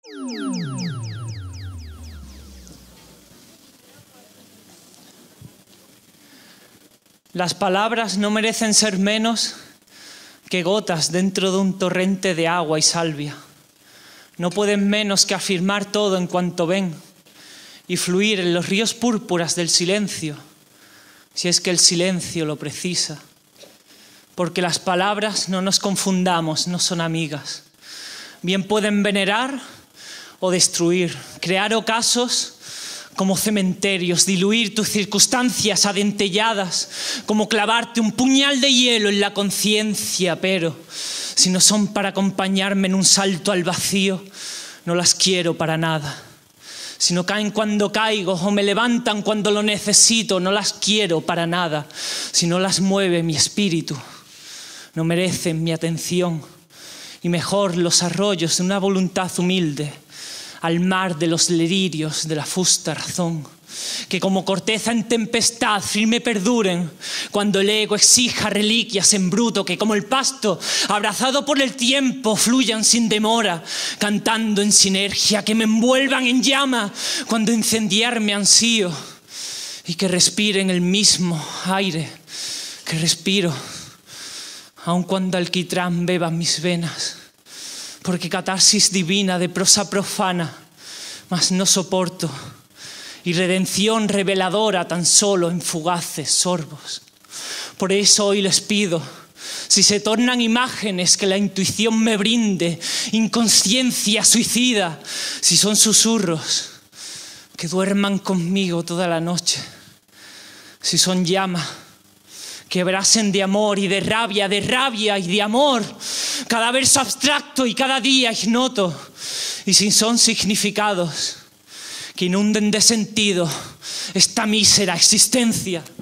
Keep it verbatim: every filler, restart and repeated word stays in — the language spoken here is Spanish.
Las palabras no merecen ser menos que gotas dentro de un torrente de agua y salvia. No pueden menos que afirmar todo en cuanto ven y fluir en los ríos púrpuras del silencio, si es que el silencio lo precisa. Porque las palabras, no nos confundamos, no son amigas. Bien pueden venerar o destruir, crear ocasos como cementerios, diluir tus circunstancias adentelladas, como clavarte un puñal de hielo en la conciencia, pero si no son para acompañarme en un salto al vacío, no las quiero para nada. Si no caen cuando caigo o me levantan cuando lo necesito, no las quiero para nada. Si no las mueve mi espíritu, no merecen mi atención. Y mejor los arroyos de una voluntad humilde, al mar de los delirios de la fusta razón, que como corteza en tempestad firme perduren, cuando el ego exija reliquias en bruto, que como el pasto abrazado por el tiempo fluyan sin demora, cantando en sinergia, que me envuelvan en llama cuando incendiarme ansío, y que respiren el mismo aire que respiro, aun cuando alquitrán beba mis venas. Porque catarsis divina de prosa profana, mas no soporto, y redención reveladora tan solo en fugaces sorbos. Por eso hoy les pido, si se tornan imágenes que la intuición me brinde, inconsciencia suicida, si son susurros, que duerman conmigo toda la noche. Si son llama, que abrasen de amor y de rabia, de rabia y de amor, cada verso abstracto y cada día ignoto, y si son significados, que inunden de sentido esta mísera existencia.